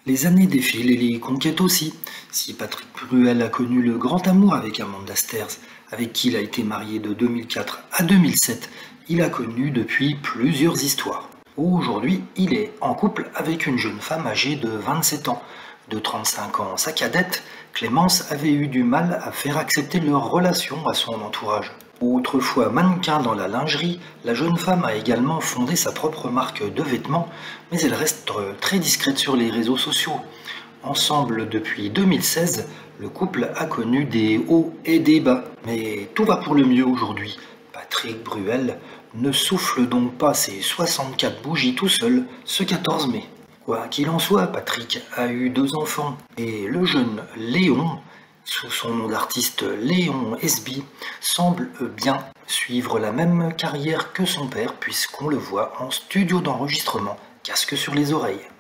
Les années défilent et les conquêtes aussi. Si Patrick Bruel a connu le grand amour avec Amanda Stairs, avec qui il a été marié de 2004 à 2007, il a connu depuis plusieurs histoires. Aujourd'hui, il est en couple avec une jeune femme âgée de 27 ans. De 35 ans, sa cadette, Clémence avait eu du mal à faire accepter leur relation à son entourage. Autrefois mannequin dans la lingerie, la jeune femme a également fondé sa propre marque de vêtements, mais elle reste très discrète sur les réseaux sociaux. Ensemble depuis 2016, le couple a connu des hauts et des bas, mais tout va pour le mieux aujourd'hui. Patrick Bruel ne souffle donc pas ses 64 bougies tout seul ce 14 mai. Quoi qu'il en soit, Patrick a eu 2 enfants et le jeune Léon, sous son nom d'artiste Léon Esby, semble bien suivre la même carrière que son père puisqu'on le voit en studio d'enregistrement, casque sur les oreilles.